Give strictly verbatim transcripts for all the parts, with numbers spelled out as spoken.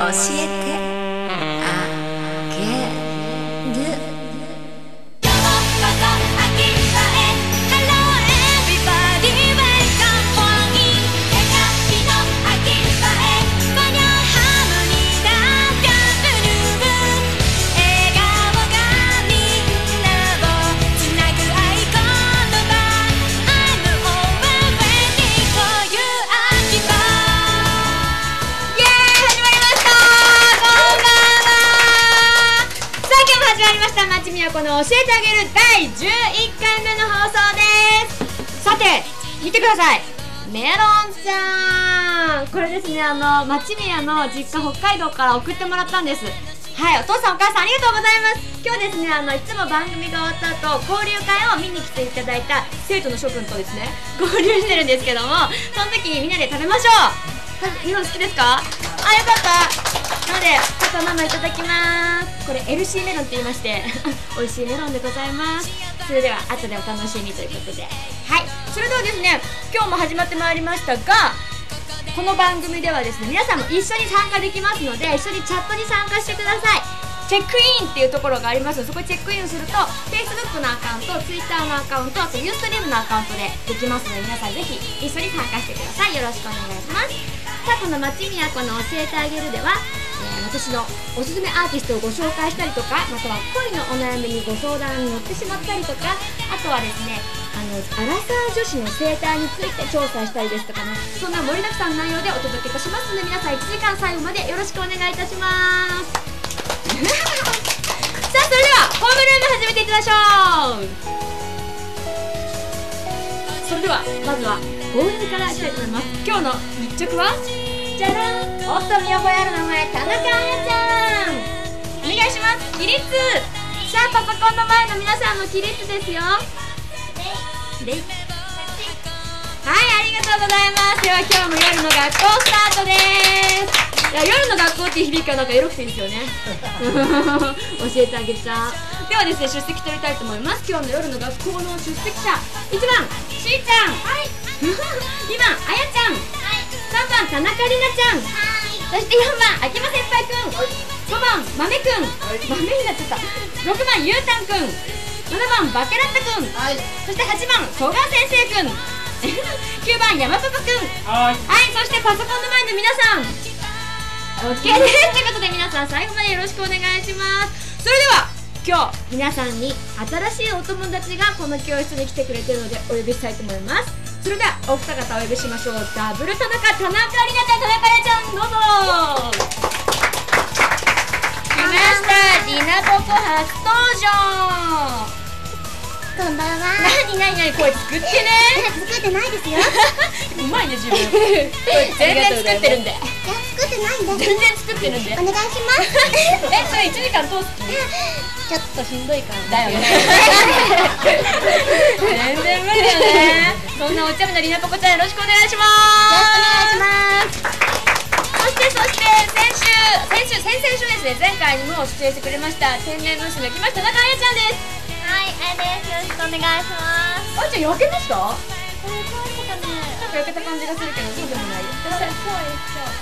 えてあげる。 町みやこの教えてあげるだいじゅういっかいめの放送です。さて見てください、メロンちゃん。これですね、あの町みやの実家北海道から送ってもらったんです。はい、お父さんお母さんありがとうございます。今日ですね、あのいつも番組が終わった後交流会を見に来ていただいた生徒の諸君とですね交流してるんですけども、その時にみんなで食べましょう。メロン好きですか？あ、よかった。なのでパパママいただきます。これ エルシー メロンって言いまして美味しいメロンでございます。それでは後でお楽しみということで、はい、それではですね、今日も始まってまいりましたが、この番組ではですね、皆さんも一緒に参加できますので、一緒にチャットに参加してください。チェックインっていうところがありますので、そこにチェックインすると Facebook のアカウント、Twitter のアカウント、あと Ustream のアカウントでできますので、皆さんぜひ一緒に参加してください。よろしくお願いします。さあ、この町みやこの教えてあげるでは、えー、私のおすすめアーティストをご紹介したりとか、または恋のお悩みにご相談に乗ってしまったりとか、あとはですね、あのアラサー女子の生態について調査したりですとかね、そんな盛りだくさんの内容でお届けいたしますので、皆さんいちじかん最後までよろしくお願いいたしますさあ、それではホームルーム始めていきましょう。それではまずはゴールからいきたいと思います。今日の日直はじゃらん、おっと見覚えある名前、田中彩ちゃん、お願いします。起立。さあ、パソコンの前の皆さんも起立ですよ。レイ。はい、ありがとうございます。では今日も夜の学校スタートです。いや、夜の学校っていう響きはなんかエロくていいですよね教えてあげちゃう。ではですね、出席取りたいと思います。今日の夜の学校の出席者、いちばんしーちゃん、はいにばんあやちゃん、はい、さんばん田中里奈ちゃん、はい、そしてよんばん秋間先輩くん、はい、ごばんまめくん、はい、豆になっちゃった。ろくばんゆうたんくん、ななばんバケラッタくん、はい、そしてはちばん戸川先生くんきゅうばん山パパくん、はい、はい、そしてパソコンの前の皆さん OK ですということで、皆さん最後までよろしくお願いします。それでは今日皆さんに新しいお友達がこの教室に来てくれてるのでお呼びしたいと思います。それではお二方お呼びしましょう。ダブル田中、田中里奈ちゃん、田中彩ちゃん、どうぞ。来ました、りなぽぽ初登場。 こんばんは。 なになになに、声作ってね作ってないですようまいね、自分全然作ってるんで。 いや、作ってないんで。 全然作ってるんで。 お願いしますえ、それいちじかん通すちょっとしんどいからだよね全然無理だよね。そんなお茶目なりなぽこちゃん、よろしくお願いします。 よろしくお願いします。 そしてそして先週先週先々週ですね、前回にも出演してくれました天然娘来ました中彩ちゃんです。 はい、あやです。よろしくお願いします。 あーちゃん、焼けました？ これ可愛かったね。 なんか焼けた感じがするけど、そうでもない。 そうです。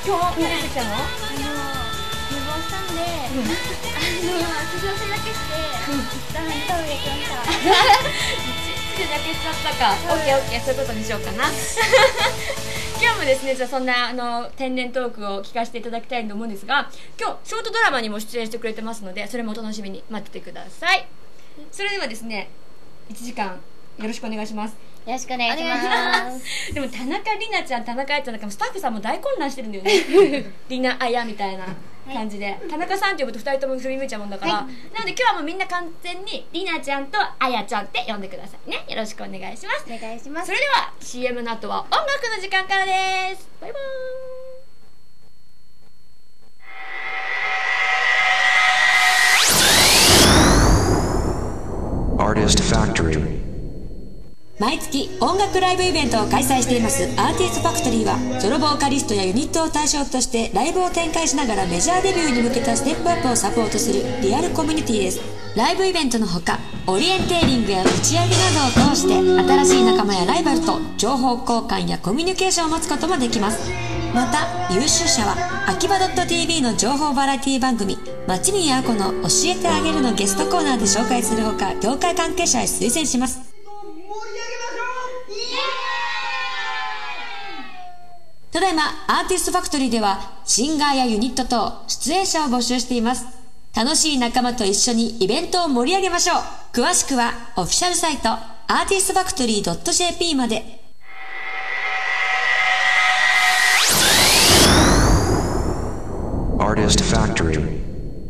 今日出てきたの？ あの寝坊したんで、あの化粧水だけして一旦タオルできました一日で焼けちゃったか。オッケーオッケー、そういうことにしようかな今日もですね、じゃあそんなあの天然トークを聞かせていただきたいと思うんですが、今日ショートドラマにも出演してくれてますので、それもお楽しみに待っててください。それではですね、いちじかんよろしくお願いします。 よろしくお願いしますでも田中里奈ちゃん、田中彩ちゃんなんかスタッフさんも大混乱してるんだよね里奈あやみたいな感じで、はい、田中さんって呼ぶとふたりとも振り向いちゃうもんだから、はい、なので今日はもうみんな完全に里奈ちゃんとあやちゃんって呼んでくださいね。よろしくお願いします。 お願いします。 それでは シーエム の後は音楽の時間からです。バイバーイ。 Artist Factory。 毎月音楽ライブイベントを開催していますアーティストファクトリーは、ソロボーカリストやユニットを対象としてライブを展開しながらメジャーデビューに向けたステップアップをサポートするリアルコミュニティです。ライブイベントのほか、オリエンテーリングや打ち上げなどを通して新しい仲間やライバルと情報交換やコミュニケーションを持つこともできます。 また優秀者は秋葉 .tv の情報バラエティ番組町宮あこの教えてあげるのゲストコーナーで紹介するほか、業界関係者へ推薦します。ただいまアーティストファクトリーではシンガーやユニット等出演者を募集しています。楽しい仲間と一緒にイベントを盛り上げましょう。詳しくはオフィシャルサイトアーティストファクトリー .jp まで。 Artist Factory.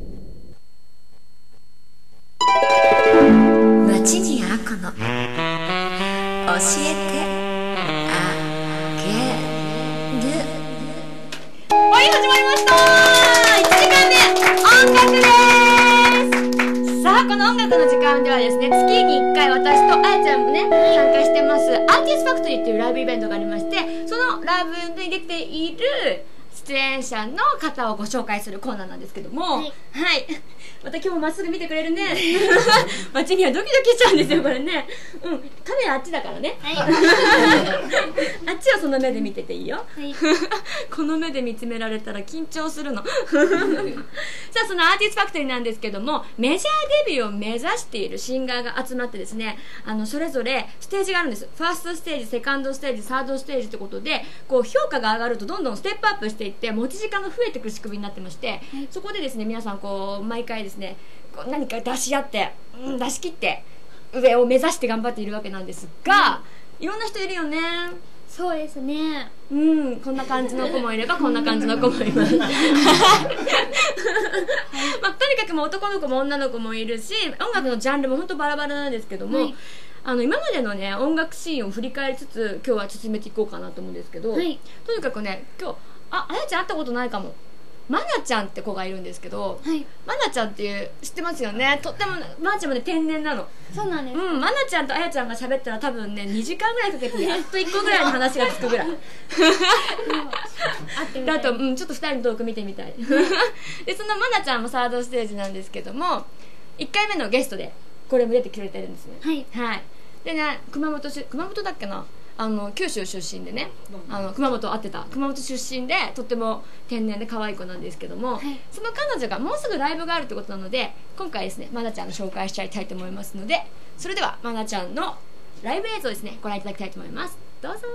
町にあこの教えてあげる。 はい、始まりました。いちじかんめ音楽です。さあ、この音楽の時間ではですね、月にいっかい私とあやちゃんもね参加してますアーティストファクトリーっていうライブイベントがありまして、そのライブに出ている出演者の方をご紹介するコーナーなんですけども、はい、はい、また今日もまっすぐ見てくれるね。街にはドキドキしちゃうんですよこれね。うん、カメラあっちだからね。はい、あっちはその目で見てていいよ。はい、この目で見つめられたら緊張するの。さあ、そのアーティストファクトリーなんですけども、メジャーデビューを目指しているシンガーが集まってですね、あのそれぞれステージがあるんです。ファーストステージ、セカンドステージ、サードステージってことで、こう評価が上がるとどんどんステップアップしていって持ち時間が増えてくる仕組みになってまして、はい、そこでですね皆さんこう毎回ですねこう何か出し合って、うん、出し切って上を目指して頑張っているわけなんですが、うん、いろんな人いるよね。 そうですね。 うん、こんな感じの子もいればこんな感じの子もいます。まあ、とにかくもう男の子も女の子もいるし、音楽のジャンルも本当バラバラなんですけども、はい、あの今までのね音楽シーンを振り返りつつ今日は進めていこうかなと思うんですけど、はい、とにかくね今日あ、あやちゃん会ったことないかも。まなちゃんって子がいるんですけど、はい、まなちゃんっていう知ってますよね。とってもまなちゃんもね天然なの。 そうなんです。 うん、まなちゃんとあやちゃんが喋ったら多分ねにじかんぐらいかけてやっといっこぐらいの話がつくぐらい。であと、うん、ちょっとふたりのトーク見てみたい。でそのまなちゃんもサードステージなんですけども、いっかいめのゲストでこれも出てくれてるんですね。はい、はい、でね熊本し熊本だっけな、あの九州出身でね、あの熊本会ってた熊本出身でとっても天然で可愛い子なんですけども、はい、その彼女がもうすぐライブがあるってことなので今回ですねまなちゃんの紹介しちゃいたいと思いますので、それではまなちゃんのライブ映像ですねご覧いただきたいと思います。どうぞ。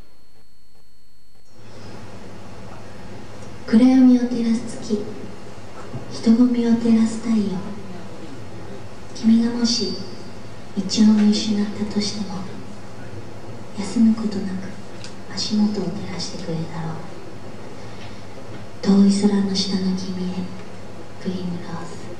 暗闇を照らす月、人混みを照らす太陽、君がもし道を見失ったとしても休むことなく足元を照らしてくれるだろう。遠い空の下の君へグリームローズ。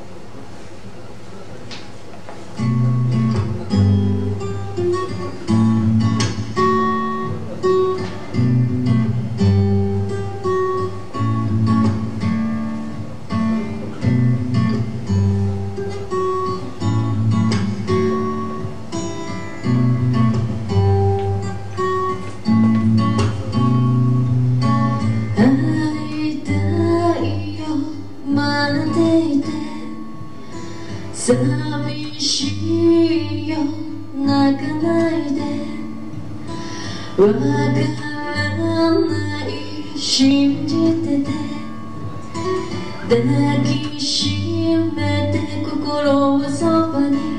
寂しいよ泣かないで、わからない信じてて、抱きしめて心をそばに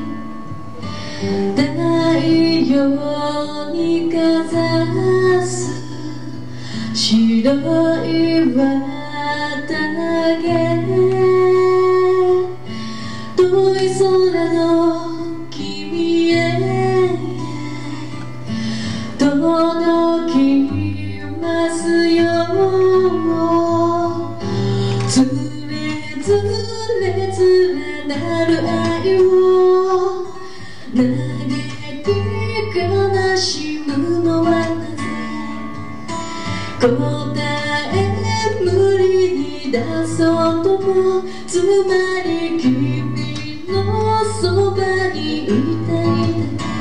太陽にかざす白い綿毛、遠い空の君へ届きますよ。つれつれつれなる愛を嘆き悲しむのはなぜ、答え無理に出そうとも、つまり君のそばにいたいだけ。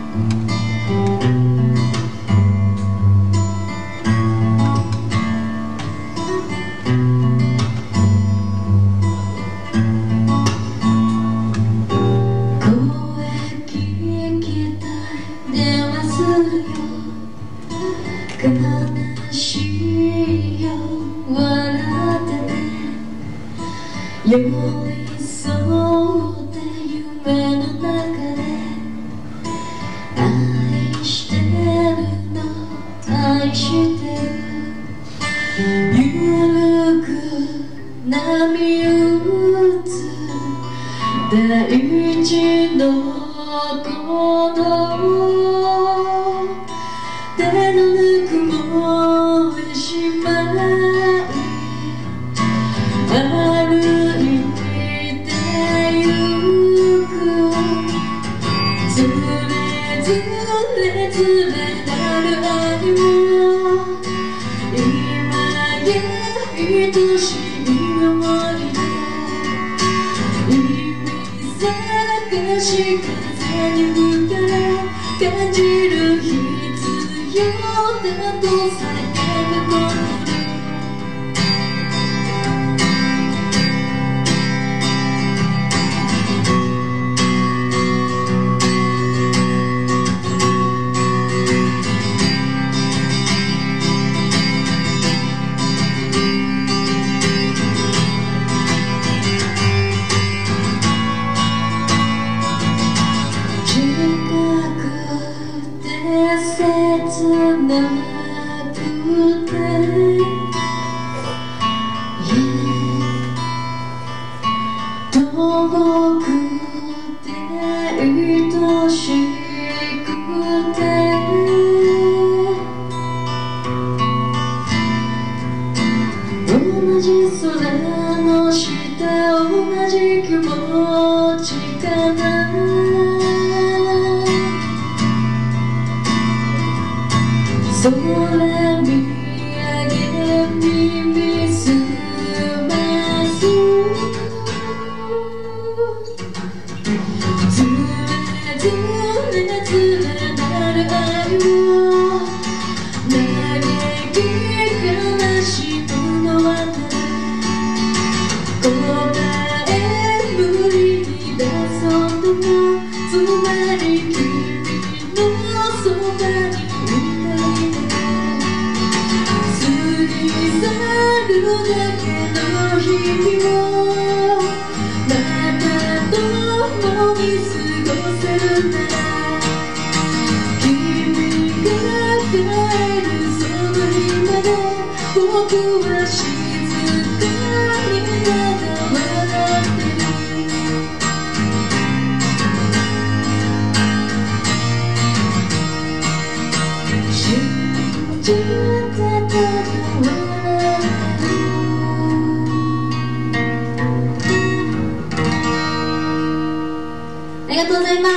声聞きたい電話するよ、悲しい寄り添って夢の中で愛してるの愛してるゆるく波打つ大地の鼓動手のぬくもりしまい歩いてゆくつれつれつれなる愛も今や愛しい思い出意味探し風に吹かれ感じる必要だとさえも空見上げ耳すますずれずれずれなる愛を嘆き悲しむのは答え無理に出そうともつまり君のそばに去るだけの日々をまた共に過ごせるなら君が帰るその日まで僕は静かにまだ笑ってる信じてたありがとうございます。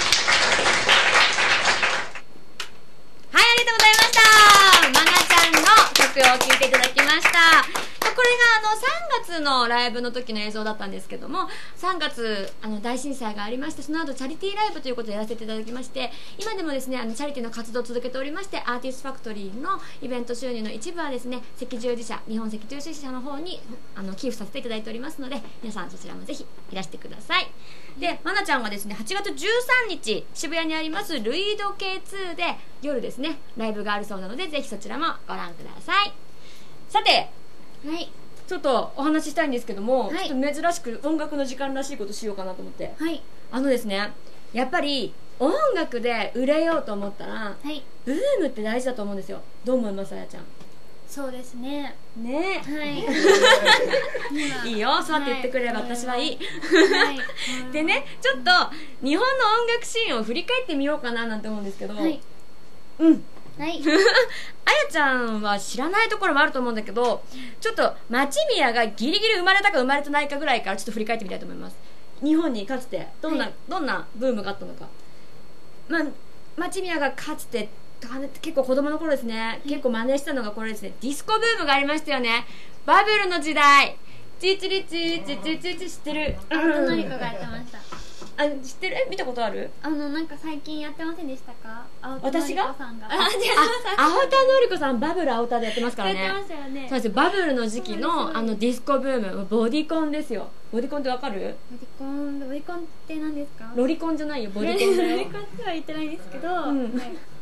はい、ありがとうございました。まなちゃんの曲を聴いていただきました。これがあのさんがつのライブの時の映像だったんですけども、さんがつあの大震災がありまして、その後チャリティーライブということでやらせていただきまして、今でもですねあのチャリティーの活動を続けておりまして、アーティストファクトリーのイベント収入の一部はですね赤十字社、日本赤十字社の方にあの寄付させていただいておりますので、皆さんそちらもぜひいらしてください。で、まなちゃんがですねはちがつじゅうさんにち渋谷にありますルイド ケーツー で夜ですねライブがあるそうなので、ぜひそちらもご覧ください。さて、 はい、 ちょっとお話ししたいんですけども、 はい、 ちょっと珍しく音楽の時間らしいことしようかなと思って、 はい、 あのですねやっぱり音楽で売れようと思ったら、 はい、 ブームって大事だと思うんですよ。どう思います、あやちゃん。 そうですね。 ねえ、 はいいいよ、そうやって言ってくれれば私はいい、 はい、 でね、ちょっと日本の音楽シーンを振り返ってみようかななんて思うんですけど、はい、うんはいあやちゃんは知らないところもあると思うんだけど、ちょっと町宮がギリギリ生まれたか生まれてないかぐらいからちょっと振り返ってみたいと思います。日本にかつてどんな、はい、どんなブームがあったのか。まあ町宮がかつて結構子供の頃ですね、はい、結構真似したのがこれですね、ディスコブームがありましたよね。バブルの時代、チチリチチチチチ知ってる？ 青田のり子がやってました。 あ、知ってる？え、見たことある？ あの、なんか最近やってませんでしたか？ 私が？ さんが。 あ、青田のり子さんバブル青田でやってますからね。 やってましたよね。 そうです。バブルの時期のあのディスコブーム、ボディコンですよ。ボディコンってわかる？ ボディコン、ボディコンって何ですか？ ロリコンじゃないよ、ボディコンだよ。 ロリコンっては言ってないですけど、 うん、 はい、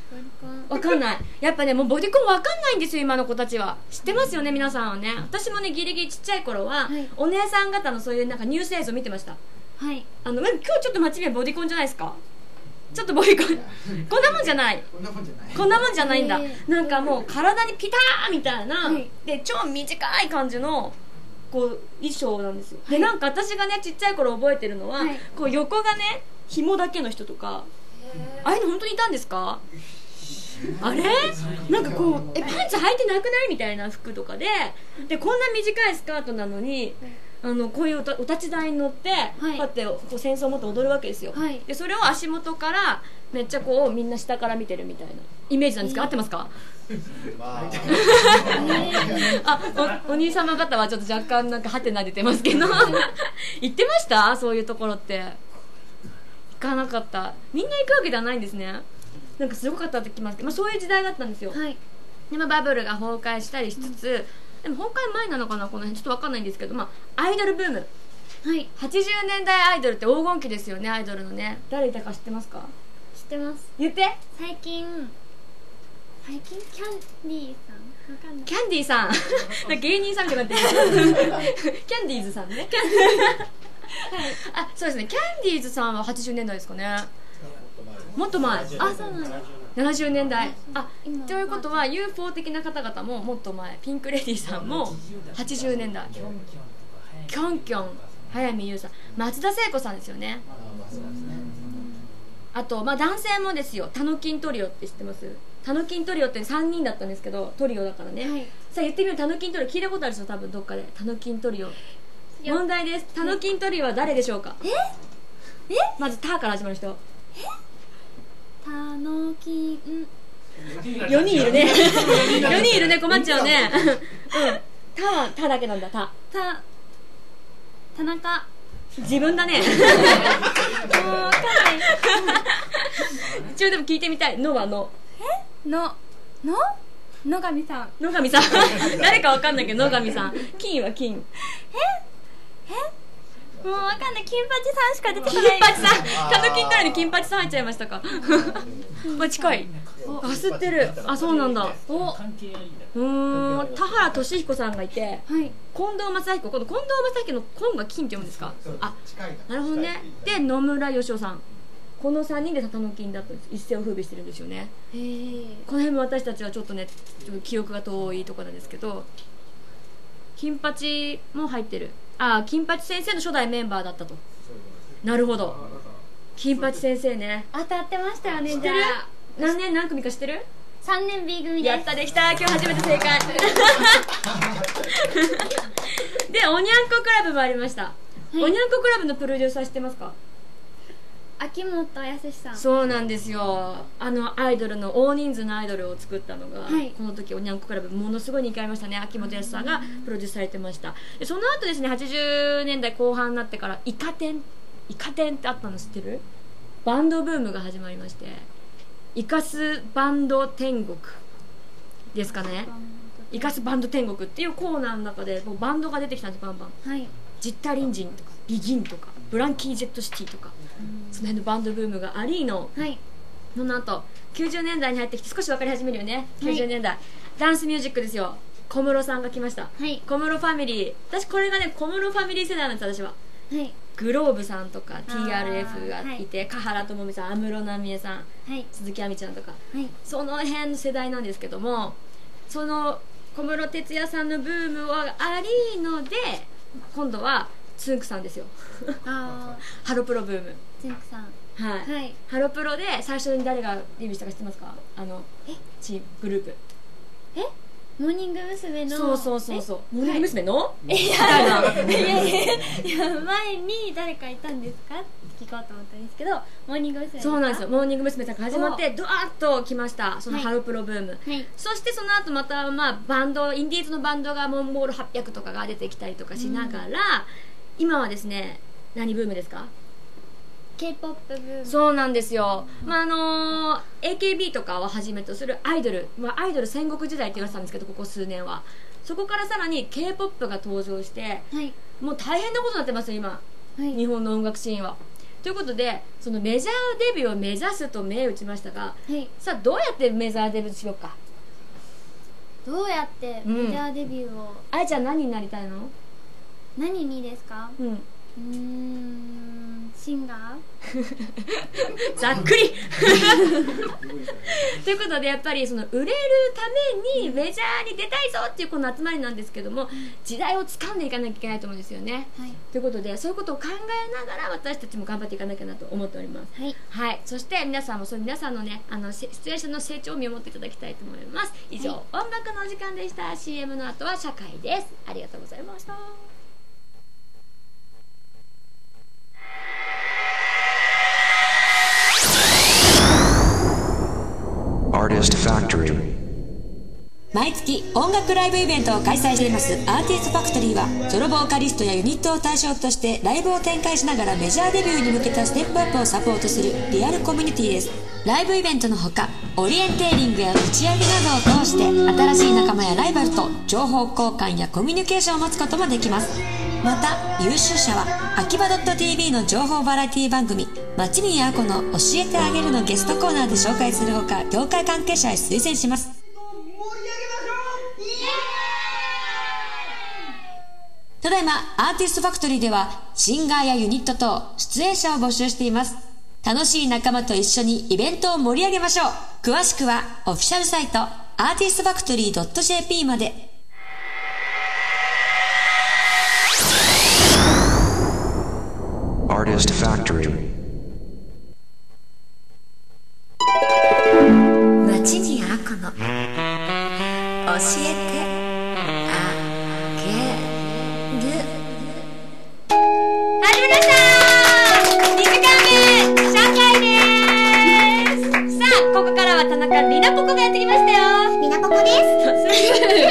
わかんない。やっぱね、もうボディコンわかんないんですよ、今の子たちは。知ってますよね、皆さんはね。私もね、ギリギリちっちゃい頃は、はい、お姉さん方のそういうなんかニュース映像見てました。はい。あの、今日ちょっと街見はボディコンじゃないですか？ちょっとボディコン、こんなもんじゃない。こんなもんじゃない。こんなもんじゃないんだ。なんかもう体にピターみたいな、はい、で、超短い感じの、こう、衣装なんですよ。はい、で、なんか私がね、ちっちゃい頃覚えてるのは、はい、こう横がね、紐だけの人とか、ああいうの本当にいたんですか？あれなんかこう、え、パンツ履いてなくないみたいな服とかで、で、こんな短いスカートなのに、あのこういうお立ち台に乗って、はい、こうやってこう扇子を持って踊るわけですよ、はい、でそれを足元からめっちゃこうみんな下から見てるみたいなイメージなんですか、えー、合ってますか？あ、お、お兄様方はちょっと若干なんかハテナ出てますけど行ってました？そういうところって行かなかった。みんな行くわけではないんですね。なんかすごかったって聞きますけど、まあ、そういう時代だったんですよ、はい、でもバブルが崩壊したりしつつ、うん、でも崩壊前なのかな、この辺ちょっと分かんないんですけど、まあ、アイドルブーム、はい、はちじゅうねんだいアイドルって黄金期ですよね。アイドルのね、誰いたか知ってますか？ 知ってます。 言って。 最近最近キャンディーさん、わかんない。 キャンディーさん芸人さんみたいになってるキャンディーズさんねはい、あ、そうですね、キャンディーズさんははちじゅうねんだいですかね。もっと前。あ、そうなんだ。ななじゅうねんだい。あ、ということは ユーフォー 的な方々ももっと前。ピンクレディーさんもはちじゅうねんだい。キョンキョン、早見優さん、松田聖子さんですよね。あと、まあ、男性もですよ。タノキントリオって知ってます？タノキントリオってさんにんだったんですけど、トリオだからね、はい、さあ言ってみよう。タノキントリオ聞いたことあるでしょ、多分どっかで。タノキントリオ。問題です。タノキントリオは誰でしょうか？ええ、まずタから始まる人。え、 タノキンよにんいるねよにんいるね、困っちゃうねうん、タはタだけなんだ。タタ田中、 自分だねもう分かんない一応でも聞いてみたい。のはのえのの野上さん。 野上さん誰かわかんないけど野上さん。金は金。 ええ、もうわかんない。金八さんしか出てこない。 金八さん、タノキントリオに金八さん入っちゃいましたかまあ近い。あ、吸ってる。あ、そうなんだ。お、うーん、田原俊彦さんがいて、はい、近藤正彦。今度近藤正彦の金が金って読むんですか？あ、なるほどね。で、野村義雄さん。このさんにんでタノキンだったんです。一世を風靡してるんですよね。へー。この辺も私たちはちょっとね、ちょっと記憶が遠いところなんですけど、金八も入ってる。あ、金八先生の初代メンバーだったと。なるほど。金八先生ね。 当たってましたよね。 知ってる？何年何組か知ってる？ さんねん B 組です。 やった、できた。今日初めて正解で、おにゃんこクラブもありました、はい、おにゃんこクラブのプロデューサー知ってますか？ 秋元康さん。 そうなんですよ。あのアイドルの大人数のアイドルを作ったのが、はい、この時おにゃんこクラブものすごい人気ありましたね。秋元康さんがプロデュースされてました。でその後ですね、はちじゅうねんだいこう半になってからイカ天イカ天ってあったの知ってる？バンドブームが始まりまして、イカスバンド天国ですかね。イカスバンド天国っていうコーナーの中でもうバンドが出てきたんです。バンバン、はい、ジッタリンジンとかビギンとかブランキー・ジェット・シティとか、その辺のバンドブームがありの、はい、その後きゅうじゅうねんだいに入ってきて少し分かり始めるよね、はい、きゅうじゅうねんだいダンスミュージックですよ。小室さんが来ました、はい、小室ファミリー。私これがね、小室ファミリー世代なんです。私は、はい、グローブさんとか ティーアールエフ がいて、はい、華原朋美さん、安室奈美恵さん、はい、鈴木亜美ちゃんとか、はい、その辺の世代なんですけども、その小室哲哉さんのブームはありので、今度はつんくさんですよあハロプロブーム。 つんくさん、 はい、はい、ハロプロで最初に誰がデビューしたか知ってますか？あのえチームグループ、 えモーニング娘。の。 そうそうそうそう、モーニング娘。の、はい、 いやいやいやいや前に誰かいたんですかって聞こうと思ったんですけど、モーニング娘。 そうなんですよ。モーニング娘。さんから始まってドワーッと来ました、そのハロプロブーム、はい、そしてその後また、まあ、バンドインディーズのバンドがモンゴールはっぴゃくとかが出てきたりとかしながら、うん、今はですね、何ブームですか ？K-ポップ ブーム。 そうなんですよ、まああのー、エーケービー とかをはじめとするアイドル、まあ、アイドル戦国時代って言われてたんですけど、ここ数年はそこからさらに K-ポップ が登場して、はい、もう大変なことになってますよ今、はい、日本の音楽シーンは。 ということでそのメジャーデビューを目指すと銘打ちましたが、 はい、 さあどうやってメジャーデビューしようか。 どうやってメジャーデビューを、 あやちゃん何になりたいの？ 何にですか？ うん、 うーん、シンガーざっくりということでやっぱりその売れるためにメジャーに出たいぞっていうこの集まりなんですけども、時代を掴んでいかなきゃいけないと思うんですよね、はい、ということでそういうことを考えながら私たちも頑張っていかなきゃなと思っております。はい、はい、そして皆さんもその皆さんのねあの出演者の成長を見守っていただきたいと思います。以上、はい、音楽のお時間でした。 シーエム の後は社会です。ありがとうございました。 Artist Factory。 毎月音楽ライブイベントを開催していますアーティストファクトリーはソロボーカリストやユニットを対象としてライブを展開しながらメジャーデビューに向けたステップアップをサポートするリアルコミュニティです。ライブイベントのほかオリエンテーリングや打ち上げなどを通して新しい仲間やライバルと情報交換やコミュニケーションを持つこともできます。また優秀者は秋葉 .tv の情報バラエティ番組町宮あこの教えてあげるのゲストコーナーで紹介するほか業界関係者へ推薦します。ただいまアーティストファクトリーではシンガーやユニット等出演者を募集しています。楽しい仲間と一緒にイベントを盛り上げましょう。詳しくはオフィシャルサイトアーティストファクトリー ドットジェーピー まで。 Artist Factory。 町宮あこの教えてあげる。 始まりましたにじかんめ社会です。さあここからは田中りなぽこがやってきましたよ。 みなぽこです。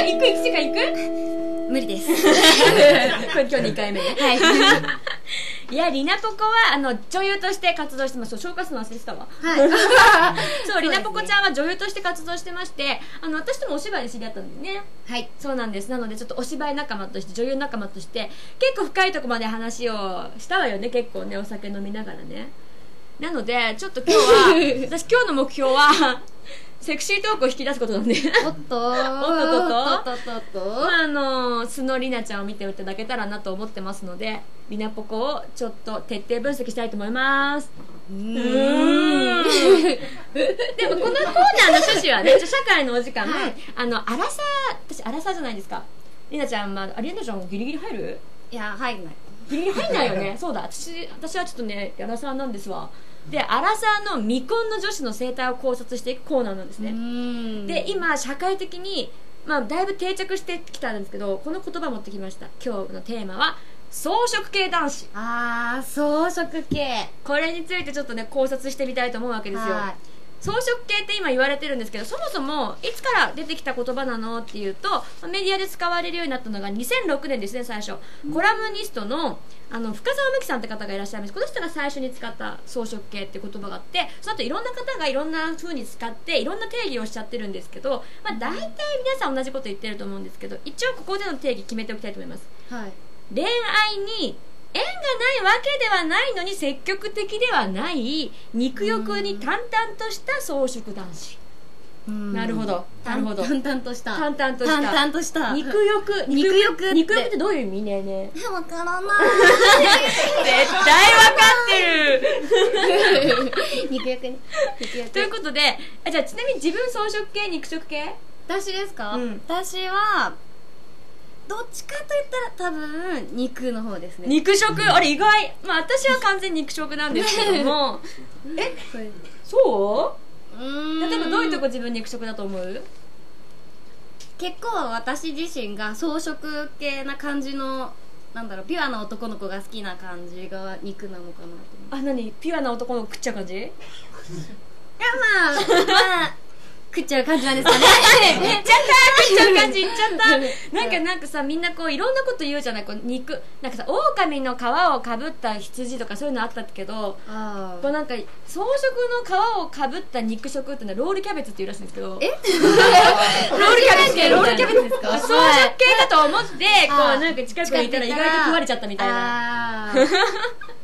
行く行く時間行く無理ですこれ今日にかいめね。はいいやりなぽこはあの女優として活動してます。紹介するの忘れてたわ。はいそうりなぽこちゃんは女優として活動してまして、あの私ともお芝居で知り合ったんですね。はいそうなんです。なのでちょっとお芝居仲間として女優仲間として結構深いところまで話をしたわよね。結構ねお酒飲みながらね。なのでちょっと今日は私今日の目標はセクシートークを引き出すことなんでおっとおっとっとっとおっとっとまああの素のりなちゃんを見ていただけたらなと思ってますので、りなぽこをちょっと徹底分析したいと思います。うーんでもこのコーナーの趣旨はね社会のお時間、はい、あのアラサー私アラサーじゃないですか。りなちゃん、まあ、ありえなちゃんギリギリ入る？ いや入んないギリギリ入んないよねそうだ 私, 私はちょっとねアラサーなんですわ。でアラサーの未婚の女子の生態を考察していくコーナーなんですね。で今社会的に、まあ、だいぶ定着してきたんですけどこの言葉持ってきました。今日のテーマは草食系男子。 あー草食系、 これについてちょっとね考察してみたいと思うわけですよ。草食系って今言われてるんですけど、そもそもいつから出てきた言葉なのっていうとメディアで使われるようになったのがにせんろくねんですね。最初コラムニストのあの深澤美樹さんって方がいらっしゃいます。この人が最初に使った草食系って言葉があって、その後いろんな方がいろんな風に使っていろんな定義をしちゃってるんですけど、まあ、大体皆さん同じこと言ってると思うんですけど、一応ここでの定義決めておきたいと思います、はい、恋愛に縁がないわけではないのに積極的ではない肉欲に淡々とした草食男子。なるほどなるほど淡々とした淡々とした淡々とした肉欲肉欲って肉欲ってどういう意味ねえねえわからない絶対わかってる肉欲ね肉欲ということで、あじゃあちなみに自分草食系肉食系？ 私ですか、うん、私はどっちかといったら多分肉の方ですね。 肉食、あれ意外。まあ私は完全に肉食なんですけどもえそう？うーん例えばどういうとこ自分肉食だと思う？ 結構私自身が草食系な感じのなんだろうピュアな男の子が好きな感じが肉なのかなと思う。 あ、何ピュアな男の子食っちゃう感じ？いやまあまあ食っちゃう感じなんですかね言っちゃった食っちゃう感じ言っちゃったなんかなんかさみんなこういろんなこと言うじゃない。こう肉なんかさ狼の皮をかぶった羊とかそういうのあったけど、あこうなんか草食の皮をかぶった肉食ってのはロールキャベツっていうらしいんですけどえロールキャベツってロールキャベツですか？草食系だと思ってこうなんか近くにいたら意外と食われちゃったみたいな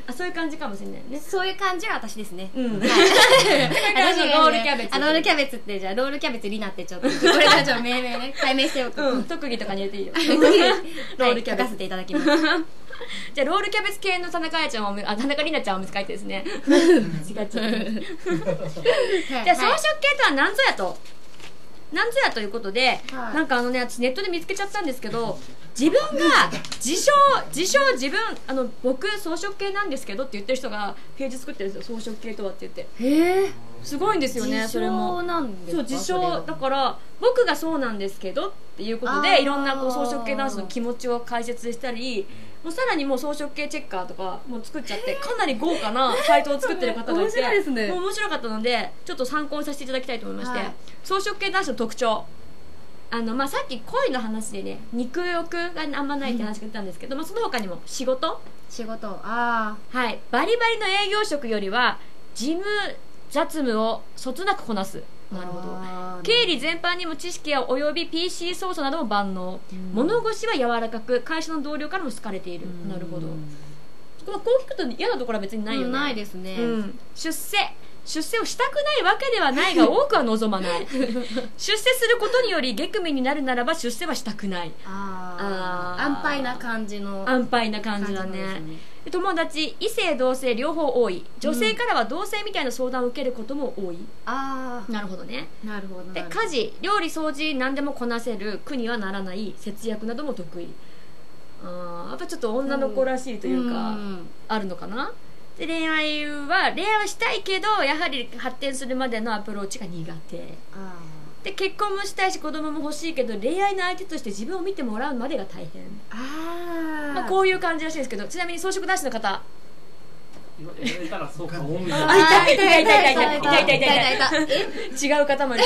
あ、そういう感じかもしれないね。 そういう感じは私ですね。 うん。 はい。 私がロールキャベツ。 あ、ロールキャベツって、じゃあロールキャベツリナってちょっと、これからちょっと命名ね、解明しておく。 うん、特技とかに入れていいよ。 ロールキャベツ。書かせていただきます。 じゃあロールキャベツ系の田中彩ちゃんは、あ、田中里奈ちゃんは難しいですね。違っちゃった。じゃあ装飾系とは何ぞやと。何ぞやということで、 はい、 なんかあのね、私ネットで見つけちゃったんですけど、自分が自称自称自分あの僕装飾系なんですけどって言ってる人がページ作ってるんですよ。装飾系とはって言って。 へえ、 すごいんですよね。それもなんですか。 そう、自称だから僕がそうなんですけどっていうことで、いろんなこう装飾系男子の気持ちを解説したり、もうさらにもう装飾系チェッカーとかもう作っちゃって、かなり豪華なサイトを作ってる方がいて、 面白いですね。 もう面白かったのでちょっと参考にさせていただきたいと思いまして、はい、装飾系男子の特徴、あの、まあ、さっき恋の話でね、肉欲があんまないって話が出たんですけど、うん、まあ、その他にも仕事仕事ああ、 はい、バリバリの営業職よりは事務雑務をそつなくこなす。なるほど。経理全般にも知識やおよび ピーシー 操作なども万能、うん、物腰は柔らかく会社の同僚からも好かれている、うん、なるほど。こう聞くと嫌なところは別にないよね、 うん、ないですね、 うん、出世出世をしたくないわけではないが多くは望まない出世することにより激務になるならば出世はしたくない。 ああ、安牌な感じの安牌な感じだね。友達、異性同性両方多い。女性からは同性みたいな相談を受けることも多い、うん、ああ、なるほどね。 なるほど。 で、家事、料理、掃除何でもこなせる、苦にはならない、節約なども得意。あー、やっぱちょっと女の子らしいというか、うん、あるのかな。で、恋愛は恋愛はしたいけどやはり発展するまでのアプローチが苦手。あで、結婚もしたいし子供も欲しいけど恋愛の相手として自分を見てもらうまでが大変。あ、まあ、こういう感じらしいですけど、ちなみに装飾男子の方、 入れたらそうかもみたいな。あ、いたいたいたいたいたいたいたいたいた。違う方もいる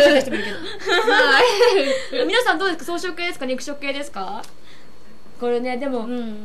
けど。皆さんどうですか？装飾系ですか？肉食系ですか？これね、でも、うん、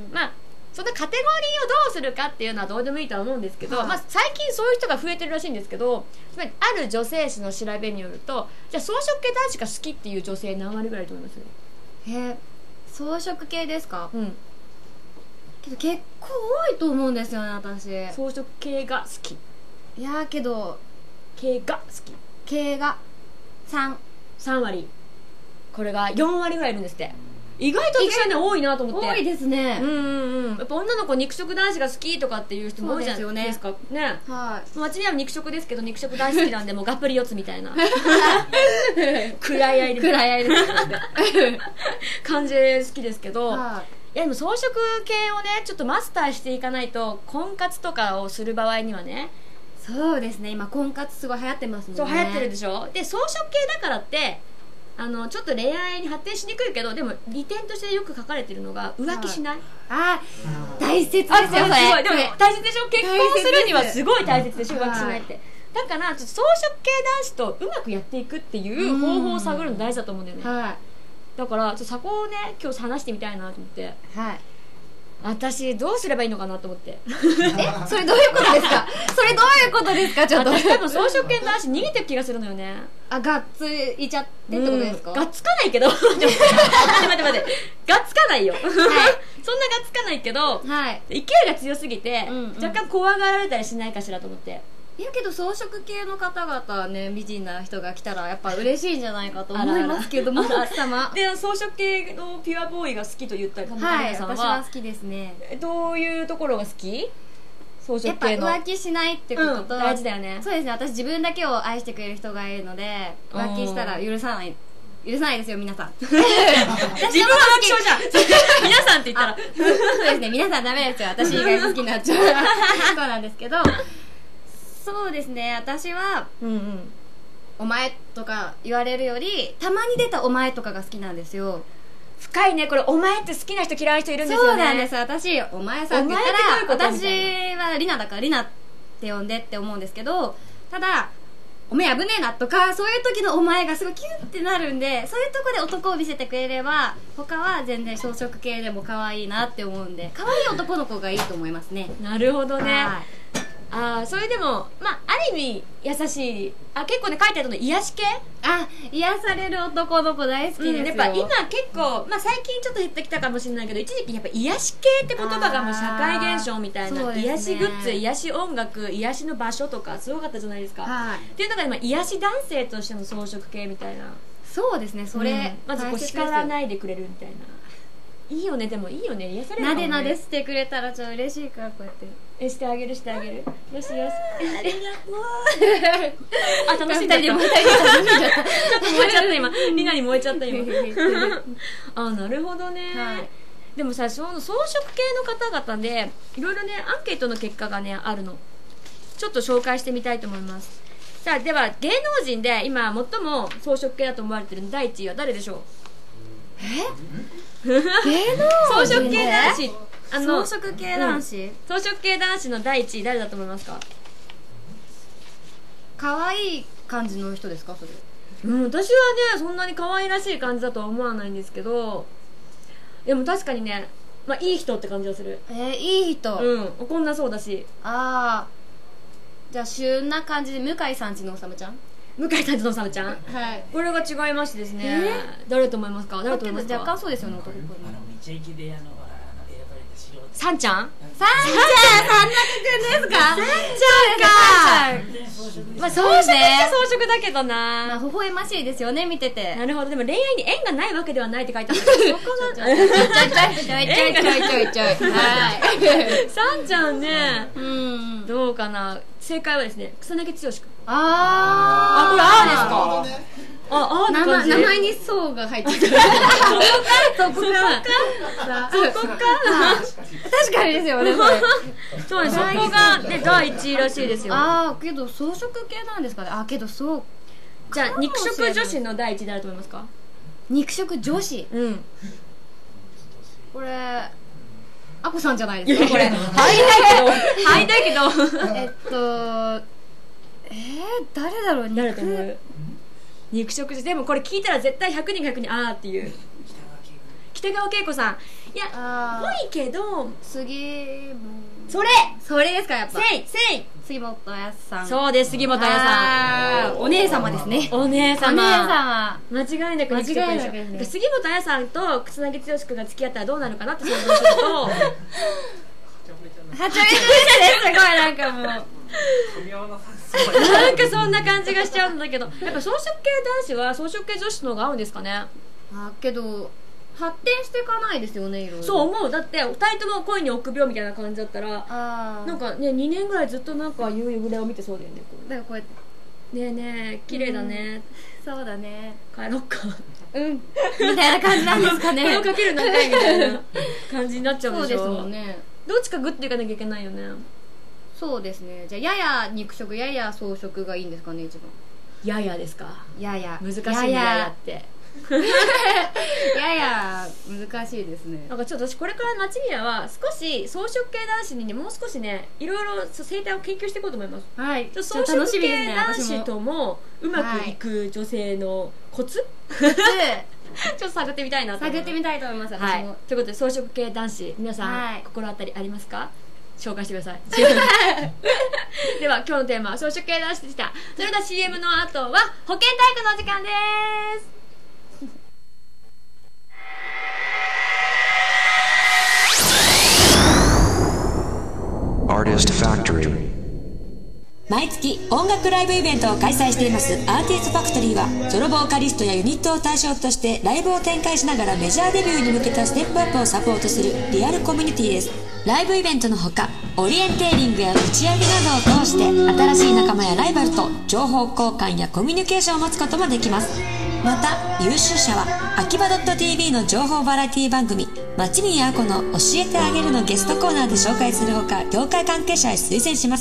まあそのカテゴリーをどうするかっていうのはどうでもいいとは思うんですけど、はい、まあ、最近そういう人が増えてるらしいんですけど、つまりある女性誌の調べによると、じゃあ装飾系男子が好きっていう女性何割ぐらいと思います？ へえ、装飾系ですか？ うん。 けど結構多いと思うんですよね、私。 装飾系が好き。 いやー、けど系が好き。 系がさん。 さん割。これがよん割ぐらいいるんですって。意外と私はね、多いなと思って。 多いですね。 うんうんうん。やっぱ女の子肉食男子が好きとかっていう人も多いじゃないですか。そうですよね。ね。はい。まちみは肉食ですけど、肉食大好きなんで、もうがっぷり四つみたいな。暗い愛で。 暗い愛です。 感じで好きですけど、はい、いやでも装飾系をね、ちょっとマスターしていかないと、婚活とかをする場合にはね。 そうですね、今婚活すごい流行ってますもんね。 そう、流行ってるでしょ。で、装飾系だからって、あのちょっと恋愛に発展しにくいけど、でも利点としてよく書かれてるのが浮気しない。 ああ、大切ですよ。 あ、すごい。でも大切でしょ。結婚するにはすごい大切でしょ、浮気しないって。だからちょっと装飾系男子とうまくやっていくっていう方法を探るの大事だと思うんだよね。はい。だからちょっとそこをね、今日話してみたいなと思って。はい。私どうすればいいのかなと思って。 え、それどういうことですか？それどういうことですか？ちょっと私多分装飾系の男子逃げてる気がするのよね。 あ、がっついちゃってってことですか？ がっつかないけど。待って待って待って。がっつかないよ。はい。そんながっつかないけど、はい。勢いが強すぎて、うんうん、若干怖がられたりしないかしらと思って。 いやけど装飾系の方々ね、美人な人が来たらやっぱ嬉しいんじゃないかと思いますけども、奥様で装飾系のピュアボーイが好きと言ったり、 はい、私は好きですね。 どういうところが好き？装飾系のやっぱ浮気しないってことと、 うん、大事だよね。 そうですね、私自分だけを愛してくれる人がいるので、浮気したら許さない許さないですよ、皆さん。自分は浮気症じゃん。皆さんって言ったらそうですね、皆さんダメですよ、私以外好きになっちゃう。そうなんですけど、そうですね、私は、うんうん、お前とか言われるよりたまに出たお前とかが好きなんですよ。 深いね、これ。お前って好きな人嫌いな人いるんですよね。 そうなんです。私お前さって言ったら、私はリナだからリナって呼んでって思うんですけど、ただお前危ねえなとか、そういう時のお前がすごいキュンってなるんで、そういうとこで男を見せてくれれば他は全然装飾系でも可愛いなって思うんで、可愛い男の子がいいと思いますね。 なるほどね。ああ、それでも、まあ、ある意味優しい。あ、結構ね書いてあるの癒し系。 あ、癒される男の子大好きですよ、 うん、やっぱ今結構、まあ、最近ちょっと減ってきたかもしれないけど、一時期やっぱ癒し系って言葉がもう社会現象みたいな、 そうですね、 癒しグッズ、癒し音楽、癒しの場所とかすごかったじゃないですか、 はい、 っていうのが今癒し男性としての装飾系みたいな。 そうですね、それ、 うん、まずこう叱らないでくれるみたいな。いいよね、でもいいよね、癒されるかもね。 なでなでしてくれたらちょっと嬉しいから、こうやってえ、してあげるしてあげる。よしよし、ありがとう。あ、楽しい。 二人でも二人でちょっと燃えちゃった今。リナに燃えちゃった今。あ、なるほどね、はい、でもさ、その装飾系の方々でいろいろねアンケートの結果がねあるの。ちょっと紹介してみたいと思います。さあ、では芸能人で今最も装飾系だと思われている第一位は誰でしょう？え？芸能人で装飾系男子、あの装飾系男子、うん、 装飾系男子の第一位誰だと思いますか？ 可愛い感じの人ですか、それ？ うん、私はねそんなに可愛らしい感じだとは思わないんですけど、でも確かにね、まあいい人って感じがする。 えー、いい人。 うん、怒んなそうだし。 ああ、じゃあ旬な感じで向井さんちのおさむちゃん。 向井さんちのおさむちゃん。はい。これが違いましてですね。えー、誰と思いますか？誰と思いますか？ 若干そうですよね、男っぽい。 あのめちゃイケであのさんちゃん？ さんちゃん、さんなくくんですか？さんちゃんか。まあそうですね。 装飾だけどな。 まあ微笑ましいですよね、見てて。 なるほど。でも恋愛に縁がないわけではないって書いてあるんだけど、そこがちょいちょいちょいちょいちょいちょいちょいちょい。はい。さんちゃんね、うん、どうかな。正解はですね、草薙剛君。ああ。あ、これあーですか？あ、あ、名前、名前にそうが入ってる。そこか、そこか、そこか。確かにですよね。そうね、そこがでだいいちいらしいですよ。ああ、けど装飾系なんですかね。あ、けどそう。じゃあ肉食女子のだいいちい誰だと思いますか？肉食女子。うん。これあこさんじゃないですか。これ。入りたいけど、入りたいけど。えっと、えー、誰だろう。誰だと思う？肉食女子。でもこれ聞いたら絶対ひゃくにんがひゃくにんあーっていう。北川景子さん。いや、ぽいけど杉本、それそれですか、やっぱ。せいせい杉本彩さん。そうです、杉本彩さん。お姉様ですね。お姉様。お姉様。間違いなく肉食でしょ。杉本彩さんと草薙剛君が付き合ったらどうなるかなって想像するとはちゃめちゃです。すごいなんかもうなんかそんな感じがしちゃうんだけど、やっぱ装飾系男子は装飾系女子の方が合うんですかね。あ、けど発展していかないですよね、いろいろ。そう思う。だってふたりとも恋に臆病みたいな感じだったら、あ、なんかね、にねんぐらいずっとなんか夕暮れを見てそうだよね。だからこうやってねえねえ綺麗だね、うん、そうだね、帰ろっかうんみたいな感じなんですかね。声をかける何回みたいな感じになっちゃうでしょ。そうですもんね。どっちかグッていかなきゃいけないよね。そうですね。じゃあやや肉食やや草食がいいんですかね、一番。ややですか。やや難しいんだ。ややってやや難しいですね。なんかちょっと私これから夏宮は少し装飾系男子にね、もう少しね、いろいろ生態を研究していこうと思います。はい。装飾系男子ともうまくいく女性のコツ、コツちょっと探ってみたいなと思います。探ってみたいと思います。はい。ということで装飾系男子、皆さん、はい、心当たりありますか？紹介してください。では今日のテーマは装飾系男子でした。それでは シーエム の後は保健体育のお時間です。 Artist Factory。 毎月音楽ライブイベントを開催していますアーティストファクトリーは、ソロボーカリストやユニットを対象としてライブを展開しながらメジャーデビューに向けたステップアップをサポートするリアルコミュニティです。ライブイベントのほか、オリエンテーリングや打ち上げなどを通して新しい仲間やライバルと情報交換やコミュニケーションを持つこともできます。また優秀者は秋葉 .tv の情報バラエティ番組町宮あこの教えてあげるのゲストコーナーで紹介するほか、業界関係者へ推薦します。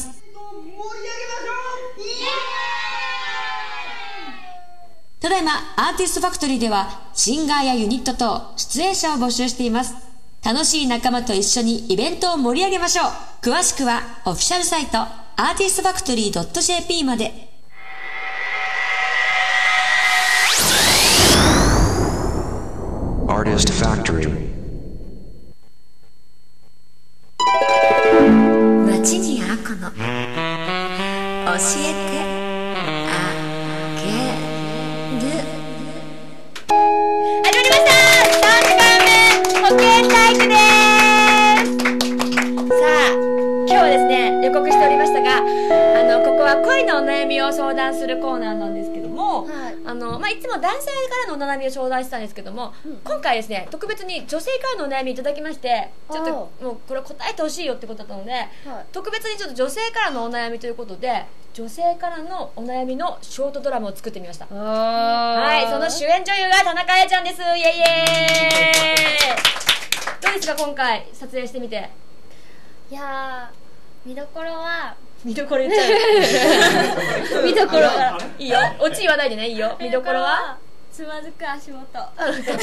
ただいまアーティストファクトリーではシンガーやユニット等出演者を募集しています。楽しい仲間と一緒にイベントを盛り上げましょう。詳しくはオフィシャルサイトアーティストファクトリー .jp まで。 Artist Factory。 町宮あこの教えてあげる。 始まりました。さんじかいめ保健体育です。さあ、今日はですね、予告しておりましたが、あのここは恋のお悩みを相談するコーナーなんですけども、はい、あのまあ、いつも男性からのお悩みを相談してたんですけども、うん、今回ですね、特別に女性からのお悩みいただきまして、ちょっともうこれ答えてほしいよってことだったので、はい、特別にちょっと女性からのお悩みということで、女性からのお悩みのショートドラマを作ってみました。はい、その主演女優が田中彩ちゃんです。イエイイエーイ。どうですか、今回撮影してみて。 いやー、見どころは見どころ言っちゃう見どころはいいよ、オチ言わないでね。いいよ、見どころはつまずく足元。めっちゃ難しか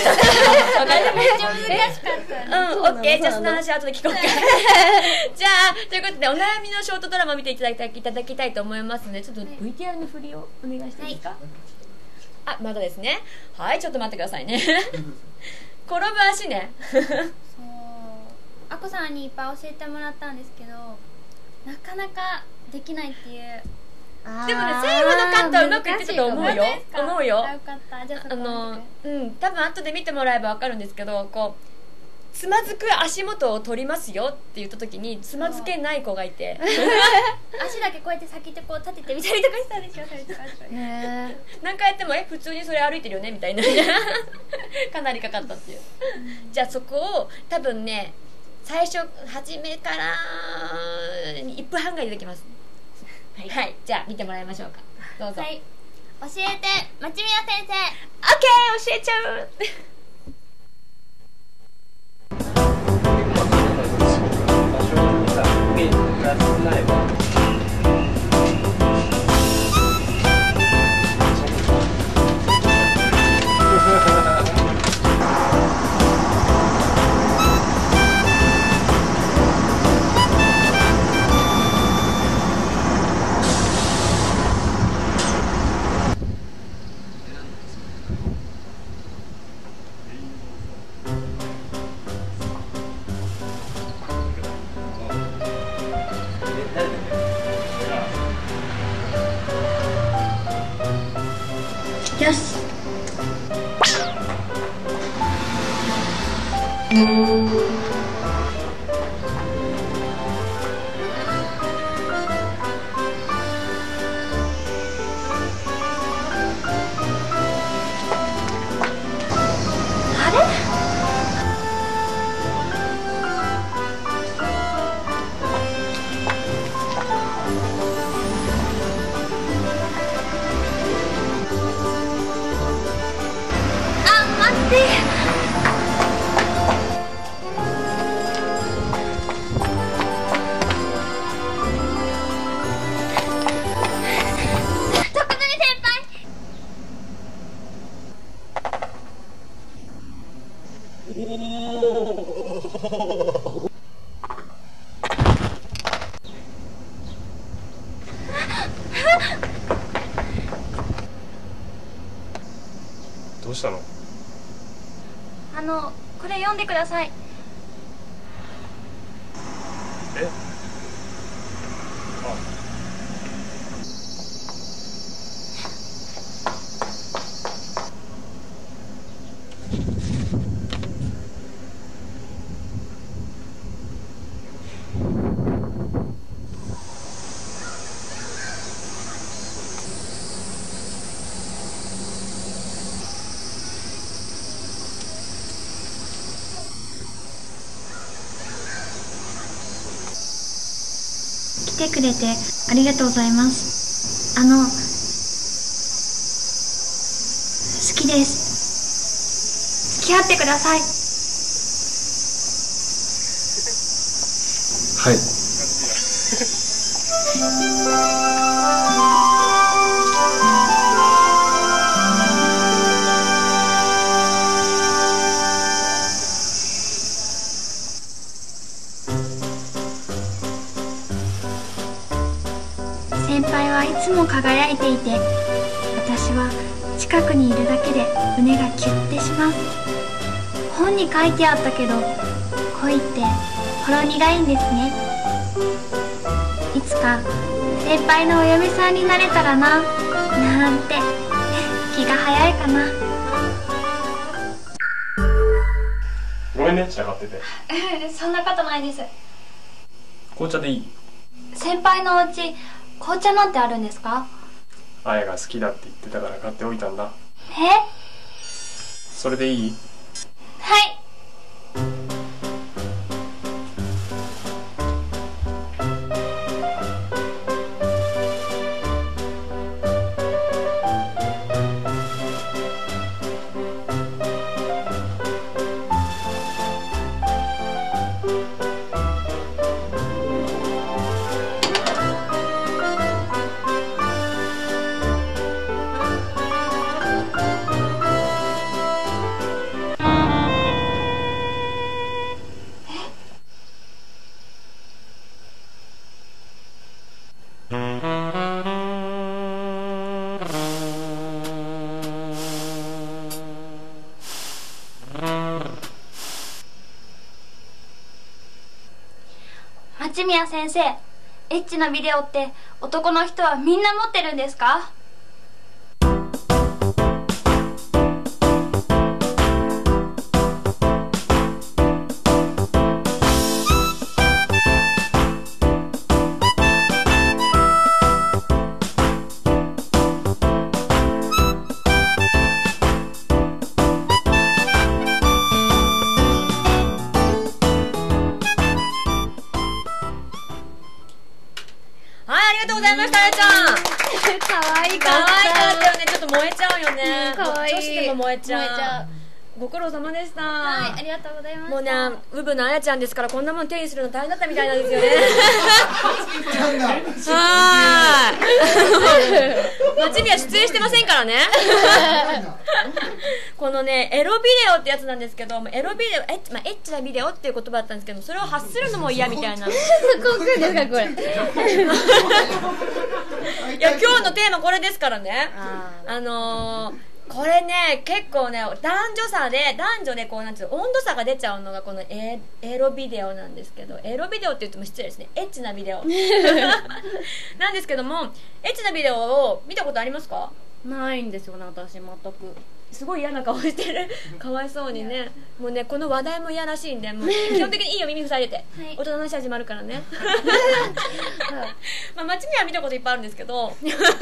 ったうん、オッケー。じゃあその話は後で聞こうかじゃあということで、お悩みのショートドラマを見ていただきたいいただきたいと思いますので、ちょっと ブイティーアール の振りをお願いしていいですか。はい、あ、まだですね。はい、ちょっと待ってくださいね転ぶ足ねそう、あこさんにいっぱい教えてもらったんですけど、なかなかできないっていう。 でもね、最後のカットはうまくいってたと思うよ。思うよ。 よかった。じゃあそこあの、うん、多分後で見てもらえば分かるんですけど、こうつまずく足元を取りますよって言った時につまずけない子がいて足だけこうやって先ってこう立ててみたりとかしたでしょ。それとか何回やってもえ普通にそれ歩いてるよねみたいなかなりかかったっていうじゃあそこを多分ね、最初初めからいっぷんはんぐらいでできます。はい、はい、じゃあ見てもらいましょうか。どうぞ。はい、 教えて町宮先生。 オッケー、教えちゃうよし。あれ？ どうしたの？ あの、これ読んでください。 え？あ。 来てくれてありがとうございます。あの、好きです。付き合ってください。 はい。 先輩はいつも輝いていて、私は近くにいるだけで胸がキュッてします。本に書いてあったけど、恋ってほろ苦いんですね。いつか二先輩のお嫁さんになれたらななんて気が早いかな。 ごめんね、散らかってて。 そんなことないです。 紅茶でいい？ 先輩のお家紅茶なんてあるんですか？ あやが好きだって言ってたから買っておいたんだ。 え？ それでいい？ はい。町宮先生、エッチなビデオって男の人はみんな持ってるんですか？ 可愛かったよね。ちょっと燃えちゃうよね。可愛い。女子でも燃えちゃう。ご苦労様でした。 はい、ありがとうございます。 もうね、ウブのあやちゃんですから、こんなもん手にするの大変だったみたいなんですよね。はーい。町宮出演してませんからね。このね、エロビデオってやつなんですけど、エロビデオ、エッチ、まあ、エッチなビデオっていう言葉だったんですけど、それを発するのも嫌みたいな。そこ来るんですか、これ。いや、今日のテーマこれですからね。あのー、これね、結構ね、男女差で、男女でこう、なんていうの、温度差が出ちゃうのがこのエエロビデオなんですけど、エロビデオって言っても失礼ですね。エッチなビデオ。なんですけども、エッチなビデオを見たことありますか？ ないんですよね、私全く。 すごい嫌な顔してる。かわいそうにね。もうね、この話題も嫌らしいんで、もう基本的にいいよ、耳塞いでて。はい、大人の話始まるからね。まあ、街には見たこといっぱいあるんですけど。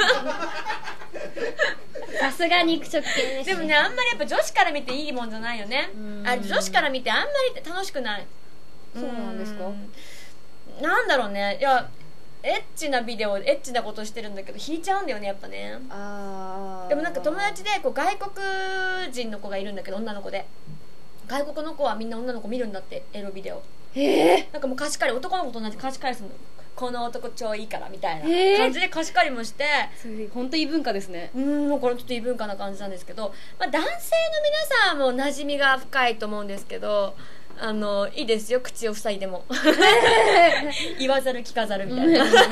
さすが肉食系ですね。 でもね、あんまりやっぱ女子から見ていいもんじゃないよね。あ、女子から見てあんまり楽しくない。 そうなんですか？ なんだろうね。いや、エッチなビデオ、エッチなことしてるんだけど引いちゃうんだよね、やっぱね。あでもなんか友達でこう外国人の子がいるんだけど、女の子で外国の子はみんな女の子見るんだって、エロビデオ。へえ。なんかもう貸し借り、男の子と同じ貸し借りするの。この男超いいからみたいな感じで貸し借りもして、 本当いい文化ですね。 うん、もうこれちょっといい文化な感じなんですけど、まあ、男性の皆さんも馴染みが深いと思うんですけど、あのいいですよ、口を塞いでも言わざる聞かざるみたいな大丈夫？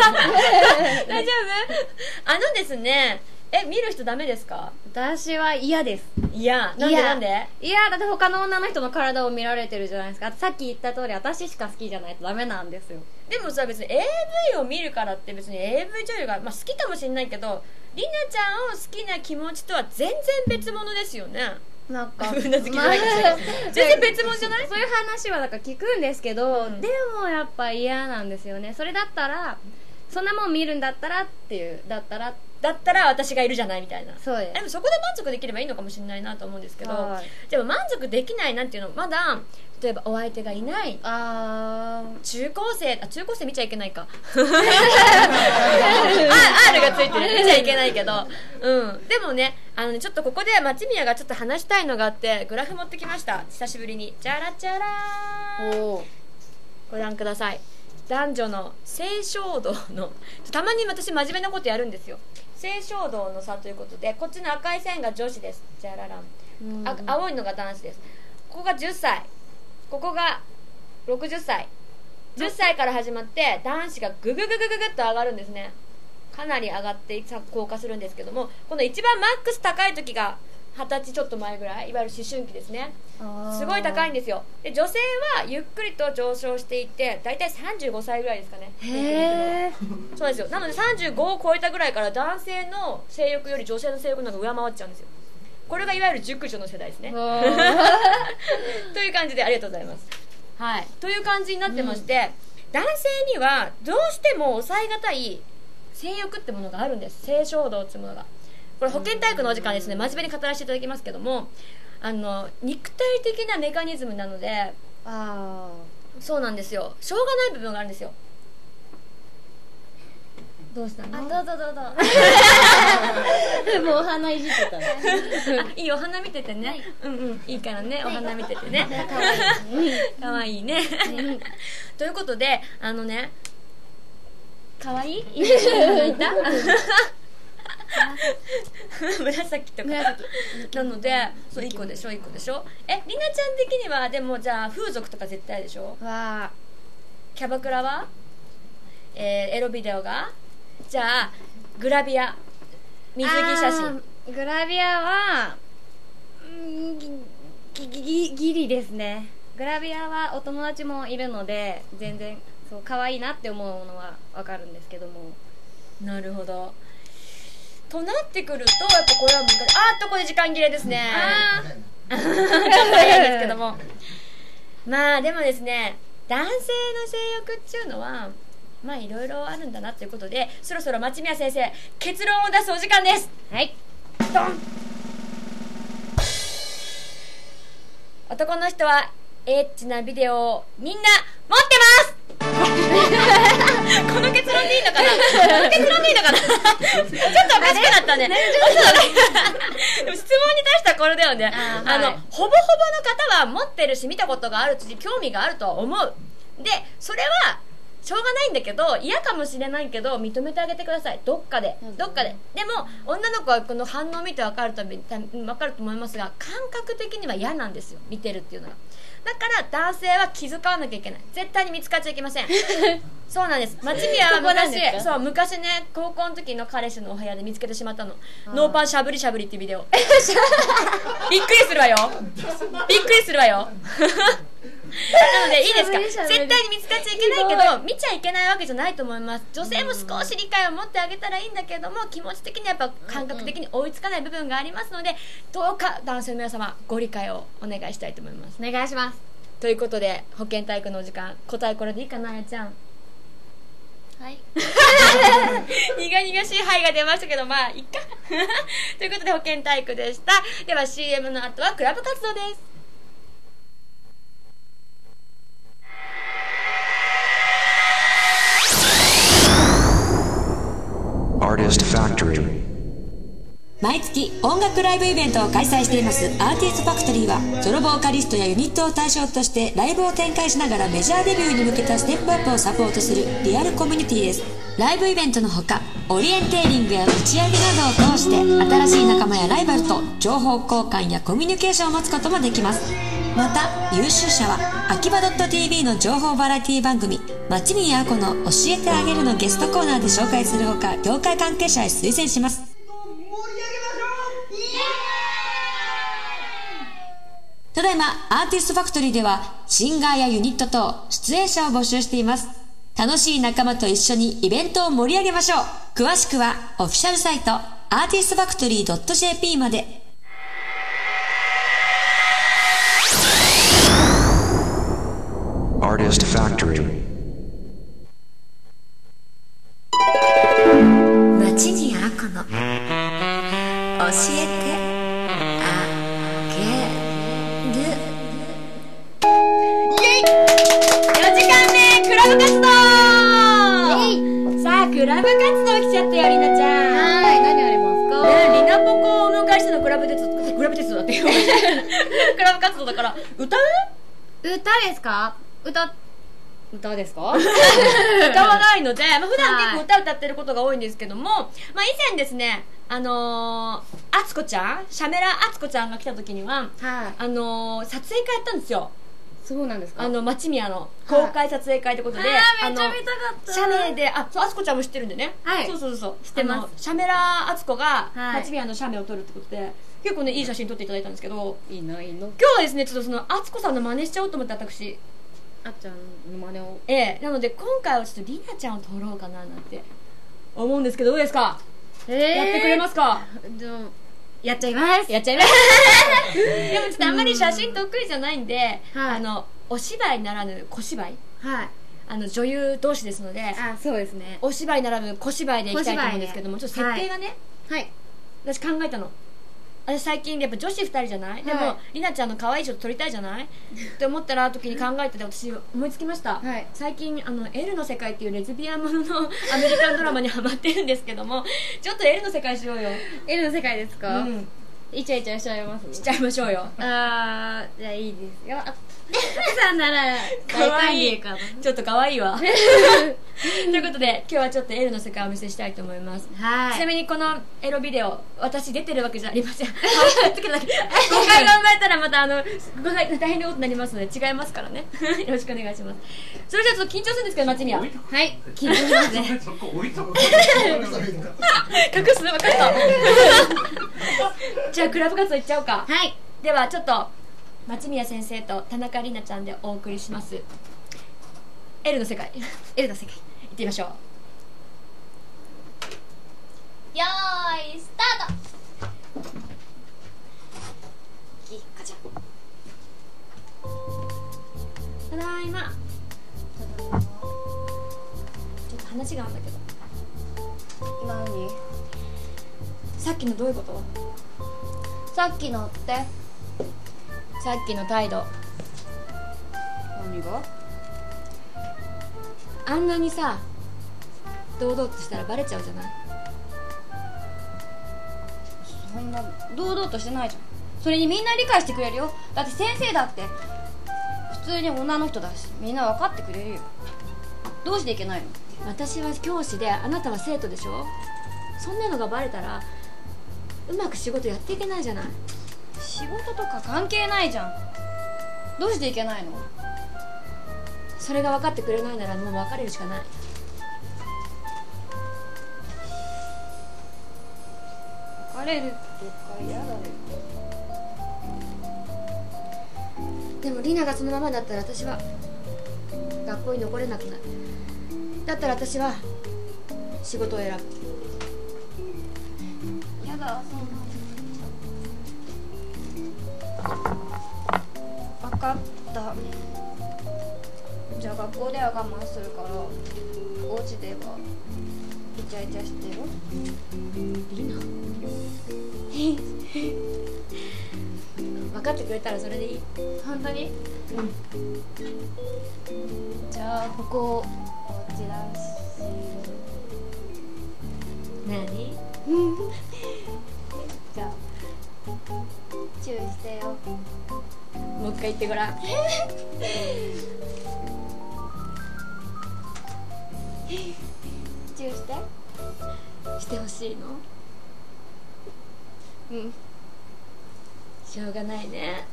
あのですね、え、見る人ダメですか？ 私は嫌です。 いや、なんでなんで？ いや、だって他の女の人の体を見られてるじゃないですか。さっき言った通り、私しか好きじゃないとダメなんですよ。 でもさ、別に エーブイ を見るからって別に エーブイ 女優が、まあ、好きかもしれないけど、りなちゃんを好きな気持ちとは全然別物ですよね。なんかうなずきじゃないかもしれない全然別物じゃない？ そういう話はなんか聞くんですけど、うん、でもやっぱ嫌なんですよね。それだったら、そんなもん見るんだったらっていう、だったらだったら私がいるじゃないみたいな。 そうです。 でもそこで満足できればいいのかもしれないなと思うんですけど、でも満足できないなんていうの、まだ例えばお相手がいない、あ中高生、あ、中高生見ちゃいけないかあ R がついてる、見ちゃいけないけど、うん、でもね、あのね、ちょっとここで町宮がちょっと話したいのがあって、グラフ持ってきました、久しぶりに。じゃらじゃらー、ご覧ください。男女の性衝動の、たまに私真面目なことやるんですよ。性衝動の差ということで、こっちの赤い線が女子です。じゃららん、あ、青いのが男子です。ここがじゅっさい、ここがろくじゅっさい、じゅっさいから始まって男子がググググググッと上がるんですね。かなり上がって降下するんですけども、この一番マックス高い時がはたちちょっと前ぐらい、いわゆる思春期ですね。すごい高いんですよ。で女性はゆっくりと上昇していて、だいたいさんじゅうごさいぐらいですかね。へー、そうですよ。なのでさんじゅうごを超えたぐらいから男性の性欲より女性の性欲の方が上回っちゃうんですよ。これがいわゆる熟女の世代ですね。という感じで、ありがとうございます。はい、という感じになってまして、うん、男性にはどうしても抑えがたい性欲ってものがあるんです。性衝動っていうものが。これ保健体育のお時間ですね。真面目に語らせていただきますけども、あの肉体的なメカニズムなので、あそうなんですよ。しょうがない部分があるんですよ。どうしたの？ あ、どうぞどうぞ。もうお花いじってたね。 いいお花見ててね、はい、うんうんいいからね、お花見ててね、 かわいいかわいいね。ということで、あのね、かわいいいいいた紫とかなので、そういっこでしょいっこでしょ。え、りなちゃん的にはでもじゃあ風俗とか絶対でしょ。わキャバクラは、えー、エロビデオが、じゃあグラビア、水着写真。 グラビアはんぎぎぎギリですね。グラビアはお友達もいるので全然そう可愛いなって思うものは分かるんですけども。 なるほど。となってくるとやっぱこれは難しい。あーっとこれ時間切れですね。あーちょっと早いですけども、まあでもですね、男性の性欲っていうのはまあいろいろあるんだなということで、そろそろ町宮先生結論を出すお時間です。はい、ドン。男の人はエッチなビデオをみんな持ってますこの結論でいいのかなこの結論でいいのかなちょっとおかしくなったね。でも質問に対してはこれだよね。あ、あの、はい、ほぼほぼの方は持ってるし見たことがあるし興味があるとは思う。でそれはしょうがないんだけど、嫌かもしれないけど認めてあげてください。どっかでどっかで。でも女の子はこの反応を見て分かると分かると思いますが、感覚的には嫌なんですよ、見てるっていうのが。だから男性は気遣わなきゃいけない。絶対に見つかっちゃいけませんそうなんです。町宮は昔そう昔ね、高校の時の彼氏のお部屋で見つけてしまったの。ノーパンしゃぶりしゃぶりっていうビデオびっくりするわよびっくりするわよなのでいいですか、絶対に見つかっちゃいけないけど見ちゃいけないわけじゃないと思います。女性も少し理解を持ってあげたらいいんだけども、気持ち的にやっぱ感覚的に追いつかない部分がありますので、どうか男性の皆様ご理解をお願いしたいと思います。 お願いします。 ということで保健体育のお時間、答えこれでいいかな、あやちゃん。はい苦々しいはいが出ましたけど、まあいっかということで保健体育でした。では シーエム の後はクラブ活動です。 Artist Factory。 毎月音楽ライブイベントを開催していますアーティストファクトリーは、ソロボーカリストやユニットを対象としてライブを展開しながらメジャーデビューに向けたステップアップをサポートするリアルコミュニティです。ライブイベントのほか、オリエンテーリングや打ち上げなどを通して新しい仲間やライバルと情報交換やコミュニケーションを持つこともできます。また優秀者は秋葉 .tv の情報バラエティ番組町宮あこの教えてあげるのゲストコーナーで紹介するほか、業界関係者へ推薦します。ただいまアーティストファクトリーではシンガーやユニット等出演者を募集しています。楽しい仲間と一緒にイベントを盛り上げましょう。詳しくはオフィシャルサイトアーティストファクトリー .jp まで。 Artist Factory。 町宮あこの教えてあげる。 イエイよじかんめクラブ活動。さあクラブ活動来ちゃったよ、りなちゃん。 はい、何ありますか。 ね、りなぽこをお迎えしてのクラブ鉄道、クラブ鉄道だってよクラブ活動だから歌う歌ですか。歌歌ですか歌わないので、まあ、普段結構歌歌ってることが多いんですけども、まあ、以前ですね、あのー、あつこちゃん、シャメラあつこちゃんが来た時には、はい、あのー、撮影会やったんですよ。 そうなんですか。 あの町宮の公開撮影会ってことで、はい、 あめっちゃ見たかった。 シャメで、あ、そう、あつこちゃんも知ってるんでね。はい、そうそうそう、 知ってます。 シャメラあつこが町宮のシャメを撮るってことで、 結構ねいい写真撮っていただいたんですけど、 いいないいの。 今日はですねちょっとそのあつこさんの真似しちゃおうと思って、私あっちゃんの真似を。 ええなので今回はちょっとりなちゃんを撮ろうかななんて思うんですけど、どうですか、 えー、 やってくれますか。 でもやっちゃいますやっちゃいますでもちょっとあんまり写真得意じゃないんで、 はい、 あのお芝居ならぬ小芝居、 はい、 あの女優同士ですので、 あ、そうですね、 お芝居ならぬ小芝居でいきたいと思うんですけども、ちょっと設定がね、 はい、 私考えたの。私最近やっぱ女子ふたりじゃない、はい、でもりなちゃんの可愛い衣装撮りたいじゃないって思ったら時に考えてて、私思いつきました、はい、最近あの L の世界っていうレズビアンもののアメリカンドラマにハマってるんですけどもちょっと L の世界しようよ。 L の世界ですか。うん、イチャイチャしちゃいます。 しちゃいましょうよ。 あー、じゃあいいですよ。あ、さんならかわいいかな。ちょっとかわいいわということで今日はちょっと L の世界をお見せしたいと思います。はい、ちなみにこのエロビデオ私出てるわけじゃありませんごかい頑張ったらまたあのごかい大変なことになりますので違いますからねよろしくお願いします。それじゃあちょっと緊張するんですけど、松宮、はい緊張しますね隠す分かったじゃあクラブ活動いっちゃおうか。はい、ではちょっと松宮先生と田中里奈ちゃんでお送りします L の世界L の世界行ってみましょう。 よーいスタート。 キカちゃんただいま。ちょっと話があるんだけど。 何？ さっきのどういうこと？ さっきのってさっきの態度。 何が？ あんなにさ堂々としたらバレちゃうじゃない。 そんな堂々としてないじゃん。それにみんな理解してくれるよ。だって先生だって普通に女の人だし、みんな分かってくれるよ。どうしていけないの？ 私は教師であなたは生徒でしょ。そんなのがバレたらうまく仕事やっていけないじゃない。 仕事とか関係ないじゃん。どうしていけないの？ それが分かってくれないならもう別れるしかない。 別れるとか嫌だよ。 でもリナがそのままだったら私は学校に残れなくなる。だったら私は仕事を選ぶ。 嫌だ、そんな。分かった。じゃあ学校では我慢するからお家ではイチャイチャしてよ。 リナ分かってくれたらそれでいい。 本当に？うん。じゃあここお家だし。 何？ じゃあチューしてよ。 もう一回言ってごらんチューしてしてほしいの？ うん、 しょうがないね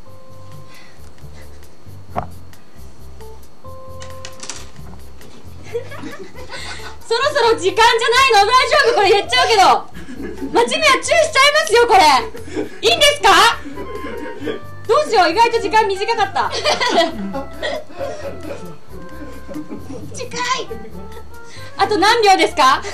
そろそろ時間じゃないの？大丈夫？これ言っちゃうけど松宮チューしちゃいますよ。これいいんですか？どうしよう、意外と時間短かった近い。あと何秒ですか？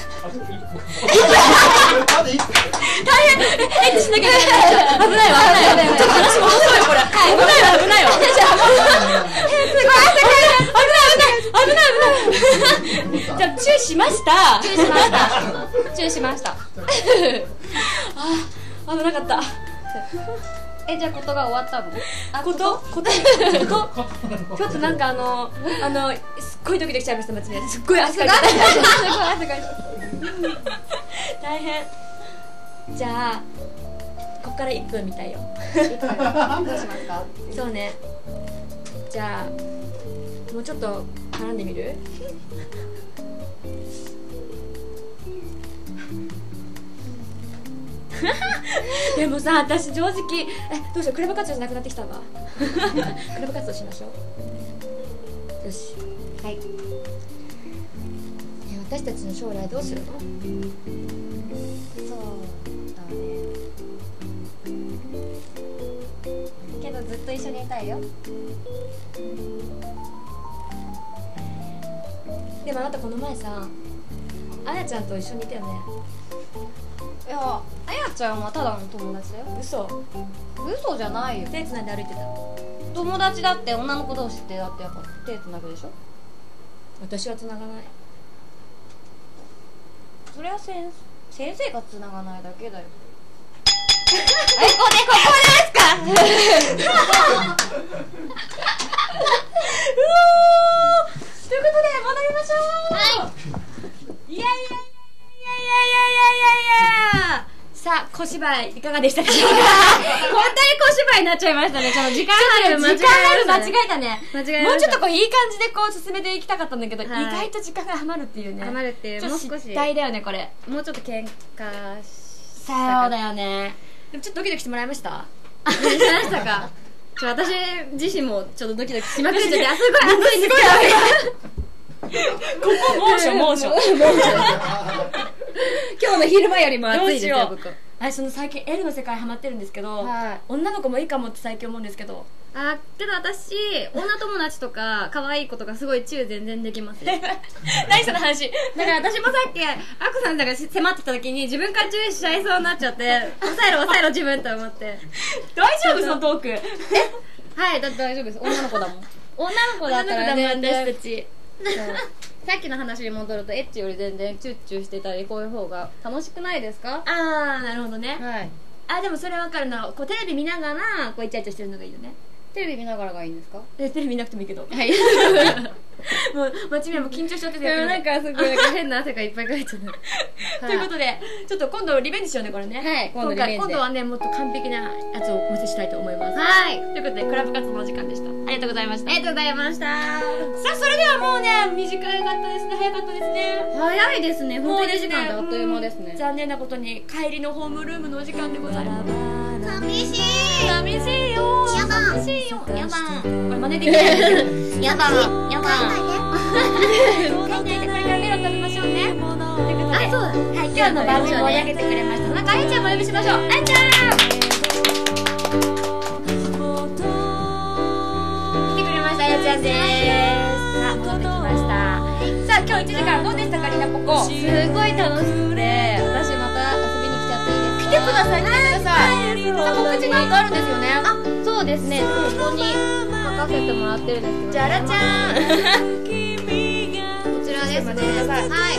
大変。エッチしなきゃいけない。危ないわ危ないわ。ちょっと話戻そうよこれ。危ないわ危ないわ。すごい危ない危ない危ない危ない。じゃあチューしました。 チューしました。チューしました。 ああ危なかった。 え、じゃあことが終わったの？ あ、ことことことちょっとなんかあのあのすっごいドキドキしちゃいました。松宮すっごい汗かいてた。すごい汗かいてた。大変。じゃあこっからいっぷんみたいよ。 どうしますか？ そうね。じゃあもうちょっと絡んでみる？でもさ、私正直えどうしよう、クラブ活動じゃなくなってきたわクラブ活動しましょう。よし、はい。え私たちの将来どうするの？ そうだね、 と一緒にいたいよ。 でもあなたこの前さ、あやちゃんと一緒にいたよね。 いや、あやちゃんはただの友達だよ。 嘘？ 嘘じゃないよ。 手つないで歩いてた。 友達だって女の子同士ってだってやっぱ手つなぐでしょ。 私はつながない。 それは先先生がつながないだけだよ。え、これここですか？ ということで戻りましょう。はい。いやいやいやいやいやいやいやいや。さあ小芝居いかがでしたか？本当に小芝居になっちゃいましたね。ちょっと時間ある間違時間ある間違えたね。 間違えました。 もうちょっとこういい感じでこう進めていきたかったんだけど、 はい、 意外と時間が余るっていうね。 余るっていう。もう少し失態だよねこれ。 もうちょっと喧嘩しそうだよね。でもちょっとドキドキしてもらいました？ しましたか？ちょ私自身もちょっとドキドキしまくっちゃって、あ、すごい暑いんですけど。ここ猛暑猛暑。今日の昼間よりも暑いですよ僕。 あ、その最近 L の世界ハマってるんですけど、はい、女の子もいいかもって最近思うんですけど。 あ、けど私女友達とか可愛い子とかすごいチュー全然できますよ。 何その話。 だから私もさっきあこさんが迫ってきた時に自分からチューしちゃいそうになっちゃって、抑えろ抑えろ自分と思って。 大丈夫そのトーク。え、 はいだって大丈夫です。女の子だもん。女の子だったら全然私たち。さっきの話に戻るとエッチより全然チュッチュしてたりこういう方が楽しくないですか？ あー、なるほどね。 はい。 あ、でもそれ分かるな。こうテレビ見ながらこうイチャイチャしてるのがいいよね。 テレビ見ながらがいいんですか？ え、テレビ見なくてもいいけど。 はい。 もうまちみはもう緊張しちゃっててやってる。 なんかすごいなんか変な汗がいっぱいかいちゃう。 ということでちょっと今度リベンジしようねこれね。 はい。 今度リベンジ。今度はねもっと完璧なやつをお見せしたいと思います。 はい。 ということでクラブ活動のお時間でした。ありがとうございました。 ありがとうございました。さあそれではもうね短かったですね。早かったですね。 早いですね。本当にいちじかんであっという間ですね。 残念なことに帰りのホームルームのお時間でございます。 寂しい寂しいよ。 やだ寂しいよ。やだ。 これ真似できないですよ。 やだやだ帰んないでこれからメロン食べましょうね。ということで、あ、そうだ。はい、今日の番組盛り上げてくれました。なんかあやちゃんもお呼びしましょう。あやちゃん。来てくれましたあやちゃんです。さあ戻ってきました。さあ今日いちじかんどうでしたかりなここ。 すごい楽しくて、私また遊びに来ちゃっていいですか？ 来てください来てください。さあ告知なんかあるんですよね。あ、 そうですね。ここに書かせてもらってるんですけど。 じゃあらちゃん。 こちらですね。はい。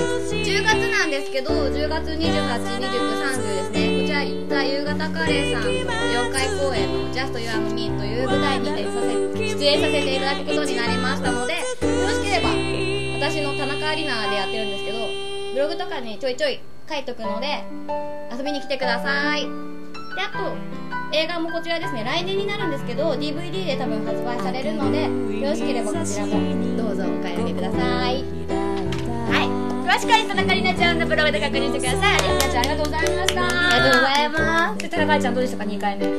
じゅうがつなんですけど、じゅうがつにじゅうはち、にじゅうく、さんじゅうですね。こちらザ・夕方カレーさんのよんかい公演の Just You and Me という舞台に出させ出演させていただくことになりましたので、よろしければ私の田中アリナでやってるんですけど、ブログとかにちょいちょい書いとくので遊びに来てください。で、あと映画もこちらですね、来年になるんですけど ディーブイディー で多分発売されるので、よろしければこちらもどうぞお買い上げください。 はい、詳しくは田中里奈ちゃんのブログで確認してください。里奈ちゃんありがとうございました。 ありがとうございます。 で、田中愛ちゃんどうでしたかにかいめ。はい、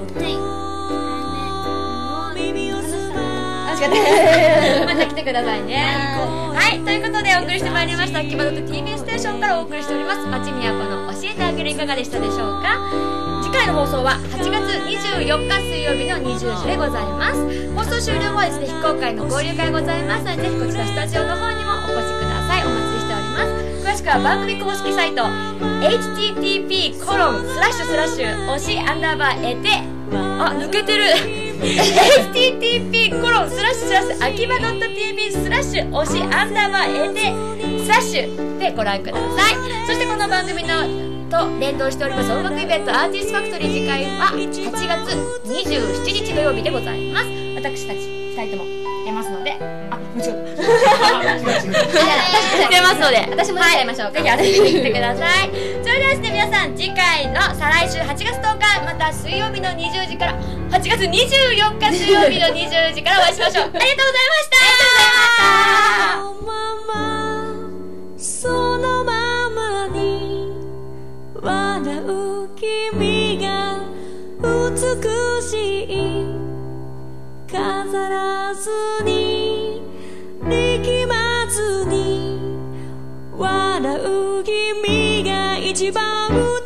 楽しかったまた来てくださいね。はい、ということでお送りしてまいりました秋葉原 ティービーエス ステーションからお送りしております町宮子の教えてあげるいかがでしたでしょうか。次回の放送ははちがつにじゅうよっか水曜日のにじゅうじでございます。放送終了後はですね非公開の交流会ございますので、ぜひこちらスタジオの方にもお越しください。お待ちしております。詳しくは番組公式サイト エイチティーティーピーコロンスラッシュスラッシュ推しアンダーバーえてあ抜けてるエイチティーティーピーコロンスラッシュスラッシュ秋葉 .tv スラッシュ推しアンダーバーえてスラッシュでご覧ください。そしてこの番組のと連動しております音楽イベントアーティストファクトリー次回ははちがつにじゅうしちにち土曜日でございます。私たちふたりとも出ますので、あ、もちろん出ますので私も出ちゃいましょうか、 はい、ぜひ遊びに来てください。それではですね皆さん次回の再来週はちがつとおかまた水曜日のにじゅうじからはちがつにじゅうよっか水曜日のにじゅうじからお会いしましょう。ありがとうございました。ありがとうございました。 そのままに笑う君が美しい飾らずに力まずに笑う君が一番